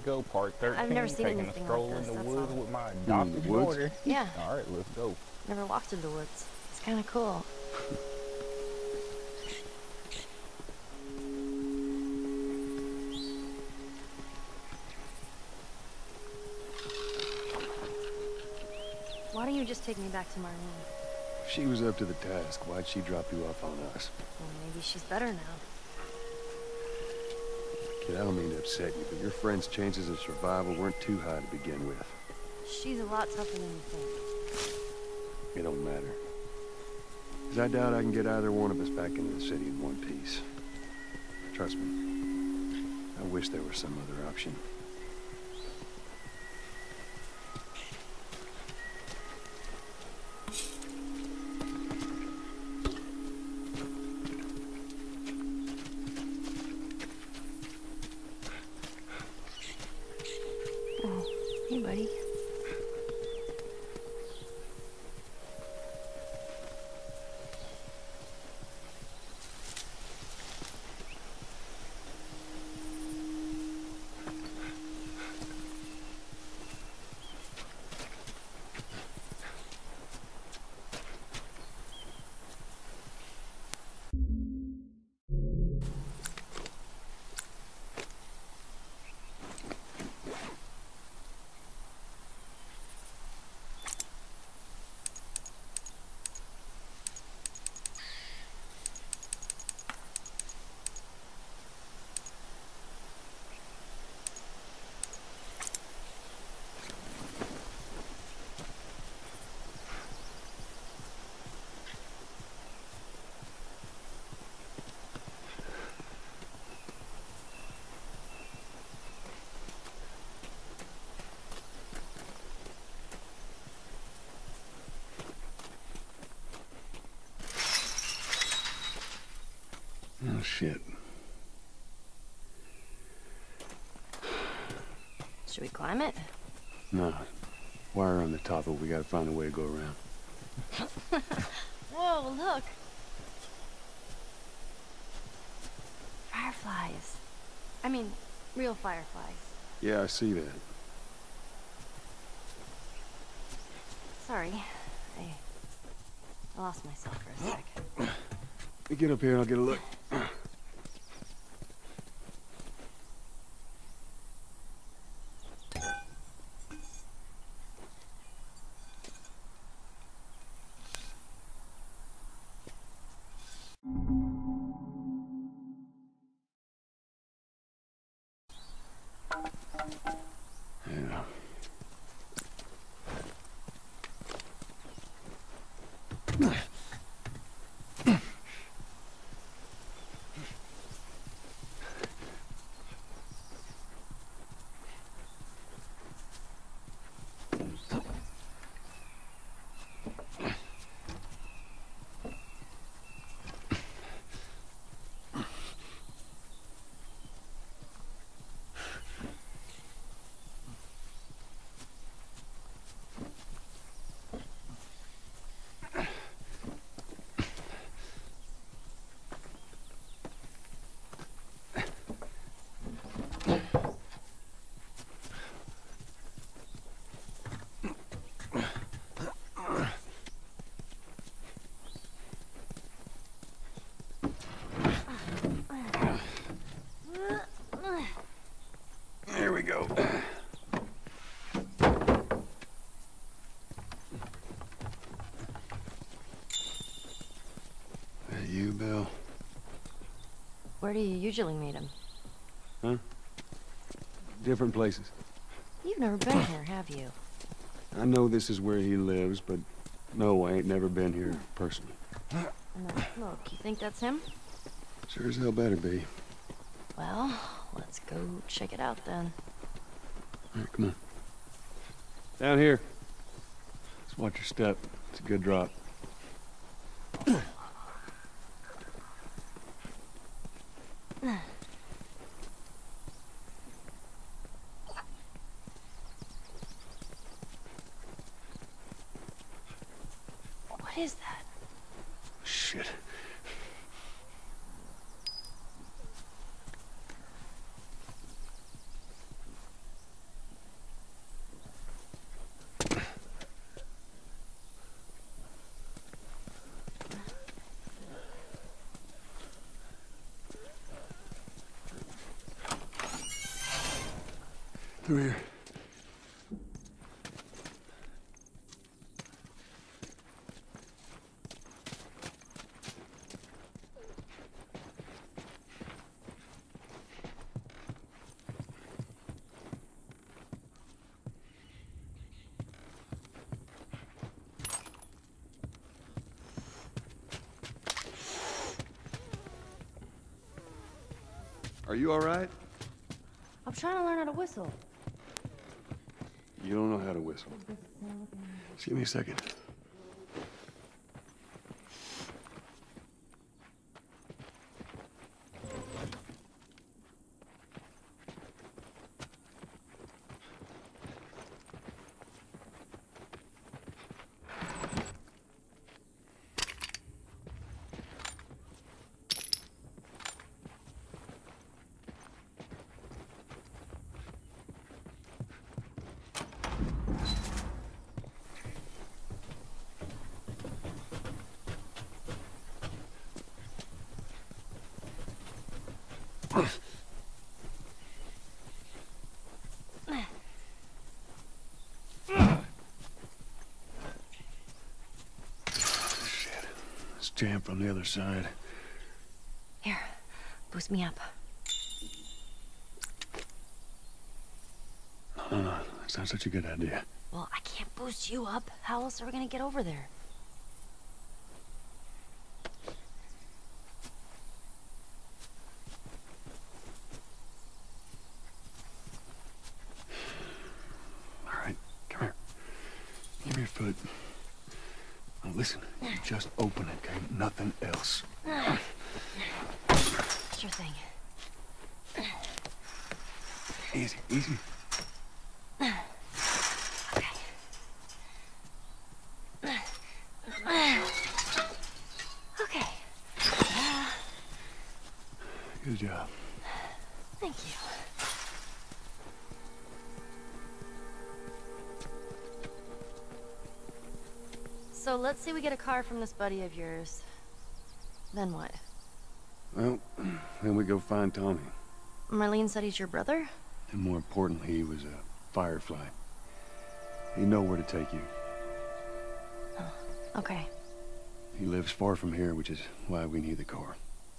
go. Part I've never 13, seen taking a anything stroll like in this, the that's woods all. with my In the adopted woods? daughter. Yeah. All right, let's go. Never walked through the woods. It's kind of cool. Why don't you just take me back to Marlene? If she was up to the task, why'd she drop you off on us? Well, maybe she's better now. Kid, I don't mean to upset you, but your friend's chances of survival weren't too high to begin with. She's a lot tougher than you think. It don't matter. 'Cause I doubt I can get either one of us back into the city in one piece. Trust me. I wish there was some other option. Oh, hey, buddy. Oh, shit. Should we climb it? No. Wire on the top, but we gotta find a way to go around. Whoa, look! Fireflies. I mean, real fireflies. Yeah, I see that. Sorry. I lost myself for a sec. You get up here and I'll get a look. Yeah. There we go. That you, Bill? Where do you usually meet him? Huh? Different places. You've never been here, have you? I know this is where he lives, but no, I ain't never been here personally. And that smoke, you think that's him? Sure as hell better be. Well, let's go check it out then. All right, come on. Down here. Just watch your step. It's a good drop. What is that? Shit. Through here. Are you all right? I'm trying to learn how to whistle. You don't know how to whistle. Just give me a second. Shit. It's jammed from the other side. Here, boost me up. No, that's not such a good idea. Well, I can't boost you up. How else are we gonna get over there? All right, come here. Give me your foot. Now listen, you just open it, okay? Nothing else. Sure thing. Easy, easy. Okay. Good job. Thank you. So let's say we get a car from this buddy of yours. Then what? Well, then we go find Tommy. Marlene said he's your brother? And more importantly, he was a Firefly. He'd know where to take you. Oh, okay. He lives far from here, which is why we need the car.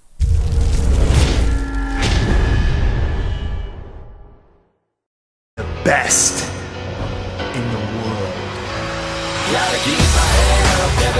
The best in the world. Gotta keep my head up.